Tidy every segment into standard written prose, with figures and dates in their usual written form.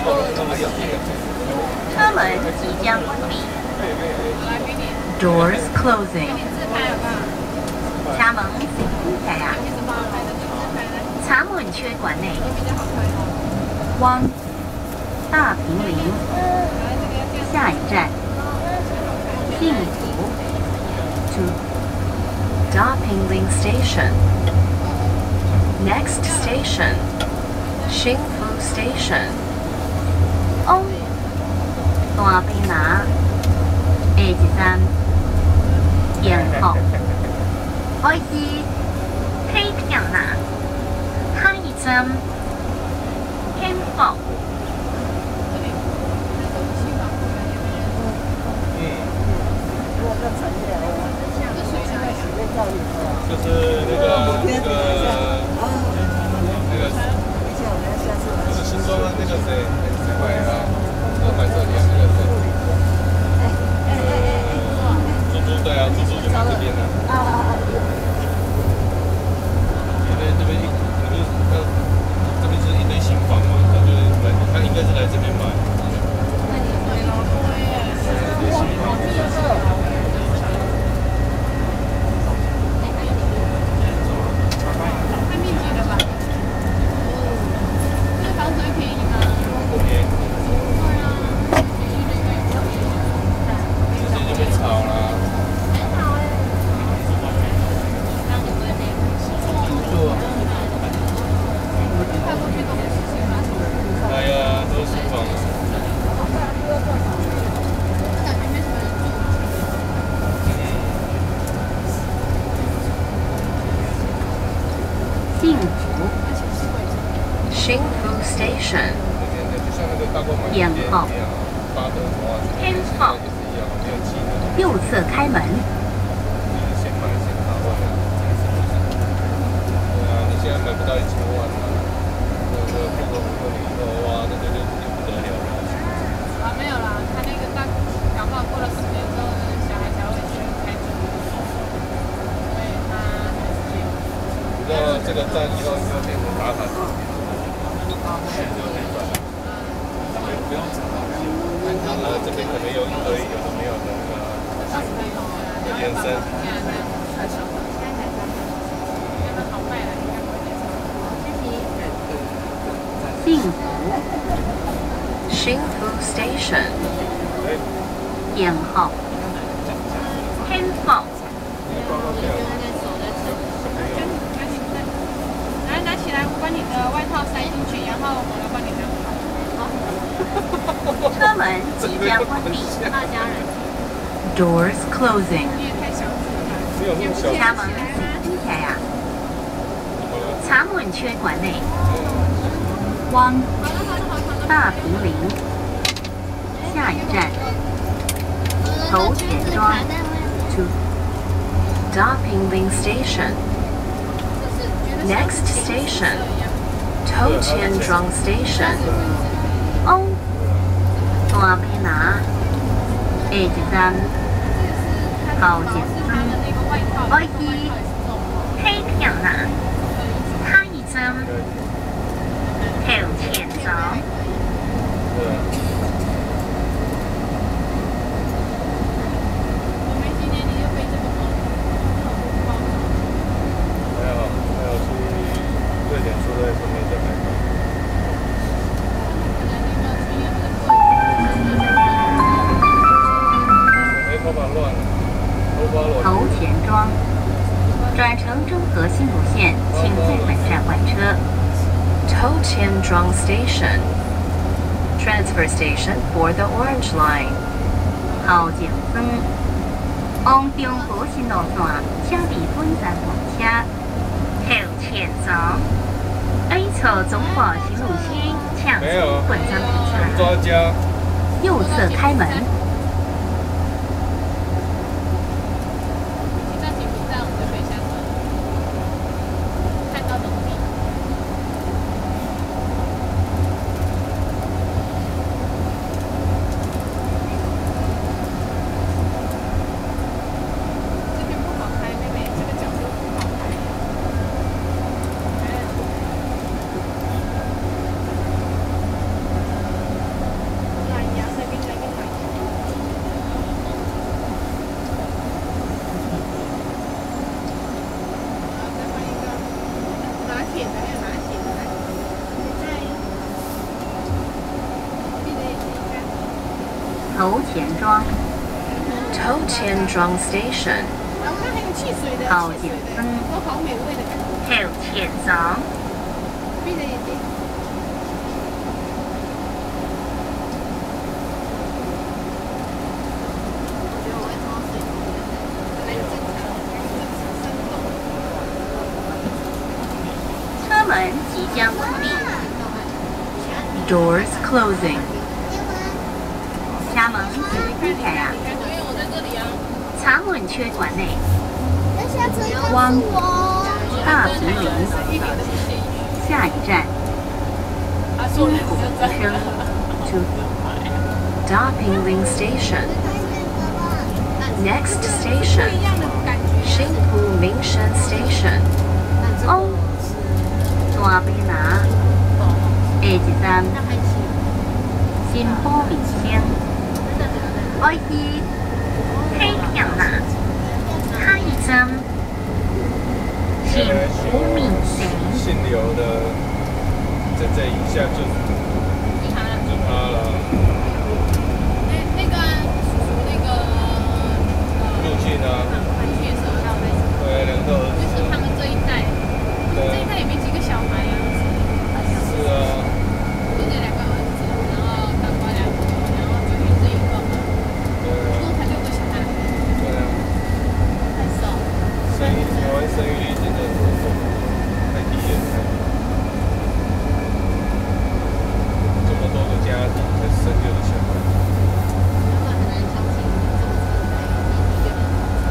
车门即将关闭。Doors closing。车门关起啊！茶门缺馆内。One。大平林。下一站。幸福。Two。Dapingling Station. Next station. 幸福 Station. 哦，大北拿，下一站，延福，我是太平啦，下一站，幸福。 就是那个就是新庄的那个谁买啊，买这里啊那个谁，猪猪对啊，猪猪就买这边的。因为这边这边是一堆新房嘛，他应该是来这边买。 幸福 Station。延后。天后。右侧开门。 你现在买不到1000万啊！那个过个5年以后，哇，那个就不得了了。 没有啦，他那个搞不好过了10年之后，小孩才会去开车。所以他你知道这个站以后就变成打卡地，就可以转了。不用找了。这边可能有一堆有的没有的那个延伸。 幸福，幸福 Station。延后。天后。 来，拿起来，我把你的外套塞进去，然后我来帮你拿。 车门即将关闭。Doors closing。茶门关起啊！茶门缺馆内。One。大平林。下一站。头前庄。Two。Dapingling Station. Next station. 头前庄 Station. 哦。大北拿，下一站，高捷村，我是太平啦，下一站，头前庄。 还有去瑞典出来顺便再买个。 头前庄，转乘中和新路线，请在本站换车。头前庄 Station. Transfer station for the Orange Line. 后前庄，往中和新路线，请伫本站换车。头前庄，A 侧中和新路线，请从本站换车。右侧开门。 头前庄 Toutianzhuang Station 然后它还有汽水的， 好汽水的， 景都好美味的感觉。 后前庄闭着眼睛。我觉得我会装水，本来正常，生动。 车门即将关闭 Doors closing 家门请打开啊感觉我在这里啊。 茶门缺馆内那下车告光诉我。 大平林一点都不介意。 下一站金浦生 to Darpingling Station Next 不 station 一样的感觉。 新浦民生 Station 哦大北拿下一站新波民生我去黑票啦下一站新浦民生姓刘的，这一下就他了。 那个叔叔那个陆俊啊， 介绍到那种， 对，两个儿子。 就是他们这一代，他们这一代也没几个小孩啊。 是啊。 就这两个儿子，然后刚过两个，然后就这一个， 对啊。 一共才6个小孩。 对啊。 太少。 台湾生育率真的太低了，这么多个家庭才生6个小孩。 很难相信这么长的一个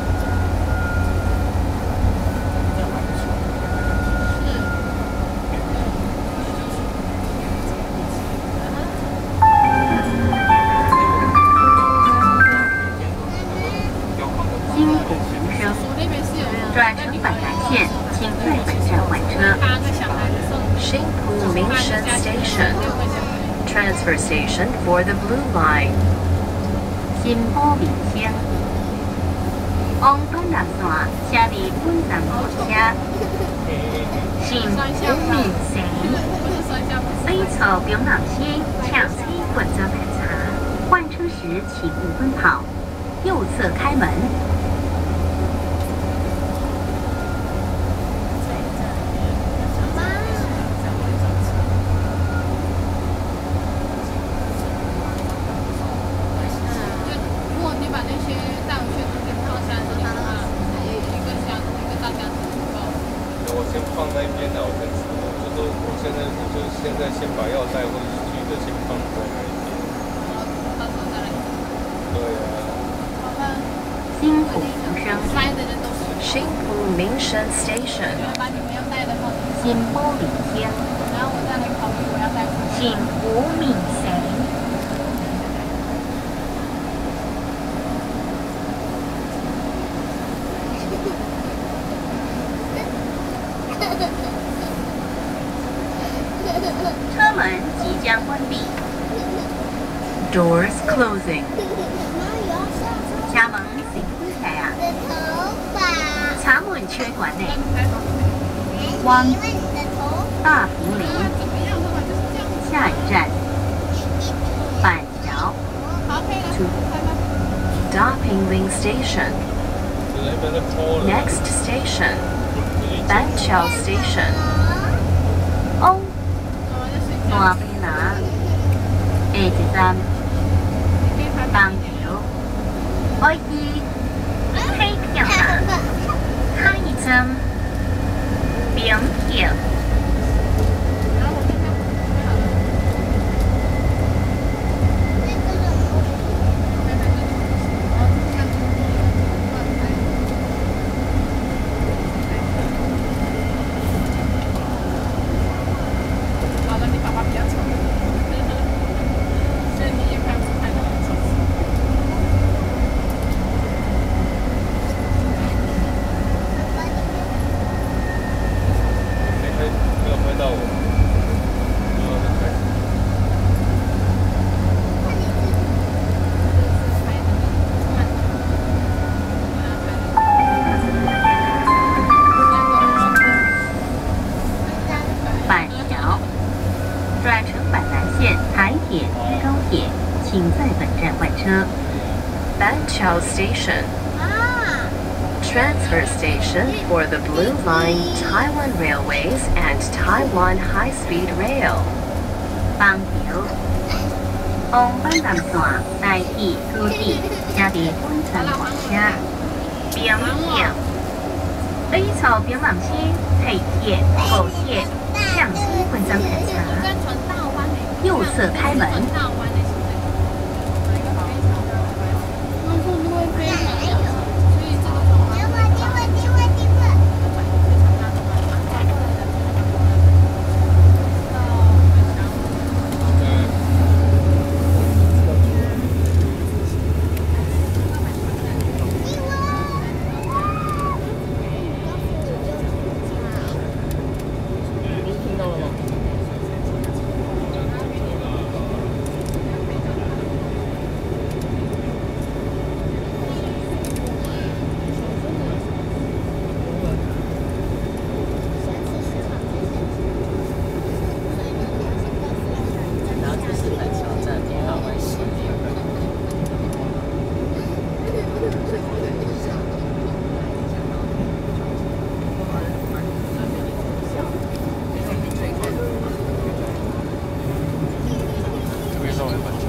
金浦民生我那边是有转乘板南线请在本站换车 8个小孩的时候， 新浦民生 Station 6个小孩。 Transfer Station for the Blue Line 新浦民生往东南线车里本站火车新浦民生不是酸香， 北侧表南线抢车滚车排查换车时请勿奔跑右侧开门如果你把那些带回去的东西放下这里的话，一个箱一个大箱子足够。 我先放那边的，我再吃。我现在先把药带回去的先放在那边。 到时候再来。 对啊。 好吧。 新浦民生拍的人都是。 新浦民生 Station 把你们要带的放进去， 新浦民生然后我再来考虑我要带回去。 新浦民生车门即将关闭 Doors closing 家门请打开啊的头发。 茶门缺馆内光。因为你的头大平林怎么样的话就是这样子。 下一站板桥好，可以了。 to Darpingling Station Next station 板桥 Station 哦大北拿下一站板桥我去黑票啦下一站平票好了，你爸爸比较丑，所以你也看不出来他很丑。 没有拍到我。没有拍。 板桥转乘板南线台铁高铁请请在本站换车。Banqiao Station. 啊， Transfer station for the Blue Line, Taiwan Railways, and Taiwan High-Speed Rail. 邦桥，红板南线台铁高铁车伫本站换车。冰点，北朝冰南线台铁、高铁向西分站排查， 跟纯大湾的， 右侧开门。 纯大湾的是哪个？哪一个好？那会不会非常小？所以这个的话， 电话电话电话电话。 然后这是板桥站天好湾系列。 这边稍微慢。